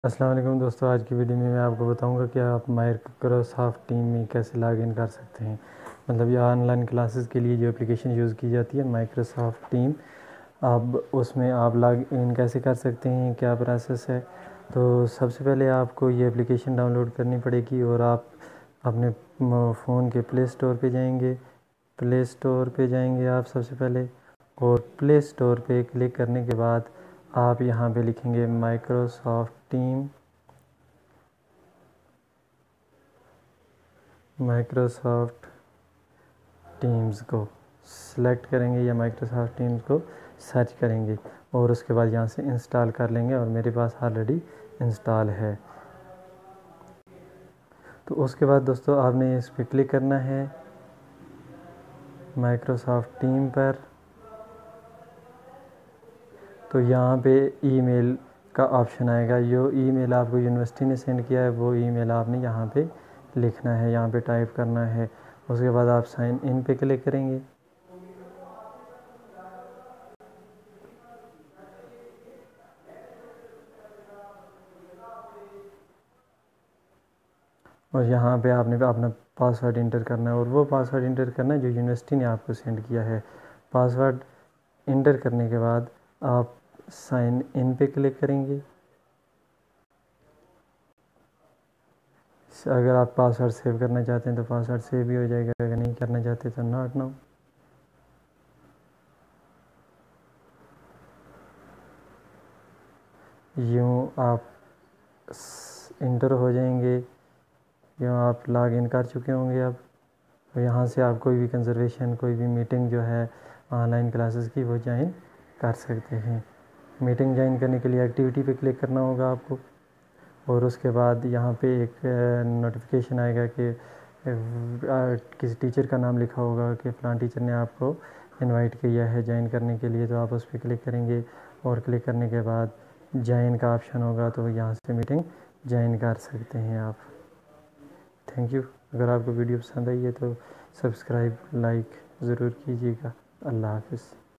अस्सलाम वालेकुम दोस्तों, आज की वीडियो में मैं आपको बताऊंगा कि आप माइक्रोसॉफ्ट टीम में कैसे लॉगिन कर सकते हैं। मतलब ये ऑनलाइन क्लासेस के लिए जो एप्लीकेशन यूज़ की जाती है माइक्रोसॉफ्ट टीम, अब उसमें आप लॉग इन कैसे कर सकते हैं, क्या प्रोसेस है। तो सबसे पहले आपको ये एप्लीकेशन डाउनलोड करनी पड़ेगी और आप अपने फ़ोन के प्ले स्टोर पे जाएंगे। प्ले स्टोर पे जाएंगे आप सबसे पहले, और प्ले स्टोर पे क्लिक करने के बाद आप यहाँ पे लिखेंगे माइक्रोसॉफ्ट टीम। माइक्रोसॉफ्ट टीम्स को सिलेक्ट करेंगे या माइक्रोसॉफ्ट टीम्स को सर्च करेंगे और उसके बाद यहाँ से इंस्टॉल कर लेंगे, और मेरे पास ऑलरेडी इंस्टॉल है। तो उसके बाद दोस्तों आपने इस पर क्लिक करना है माइक्रोसॉफ्ट टीम पर। तो यहाँ पे ईमेल का ऑप्शन आएगा। जो ईमेल आपको यूनिवर्सिटी ने सेंड किया है वो ईमेल आपने यहाँ पे लिखना है, यहाँ पे टाइप करना है। उसके बाद आप साइन इन पे क्लिक करेंगे। और यहाँ पे आपने अपना पासवर्ड इंटर करना है, और वो पासवर्ड इंटर करना है जो यूनिवर्सिटी ने आपको सेंड किया है। पासवर्ड इंटर करने के बाद आप साइन इन पे क्लिक करेंगे। अगर आप पासवर्ड सेव करना चाहते हैं तो पासवर्ड सेव भी हो जाएगा, अगर नहीं करना चाहते तो नॉट नाउ। यूँ आप इंटर हो जाएंगे, यूँ आप लॉग इन कर चुके होंगे अब। और यहाँ से आप कोई भी कंजर्वेशन, कोई भी मीटिंग जो है ऑनलाइन क्लासेस की, वो ज्वाइन कर सकते हैं। मीटिंग ज्वाइन करने के लिए एक्टिविटी पे क्लिक करना होगा आपको, और उसके बाद यहाँ पे एक नोटिफिकेशन आएगा कि किसी टीचर का नाम लिखा होगा कि फ़लाँ टीचर ने आपको इनवाइट किया है ज्वाइन करने के लिए। तो आप उस पर क्लिक करेंगे, और क्लिक करने के बाद ज्वाइन का ऑप्शन होगा, तो यहाँ से मीटिंग ज्वाइन कर सकते हैं आप। Thank you. अगर आपको वीडियो पसंद आई है तो सब्सक्राइब, लाइक ज़रूर कीजिएगा। अल्लाह हाफ़िज़।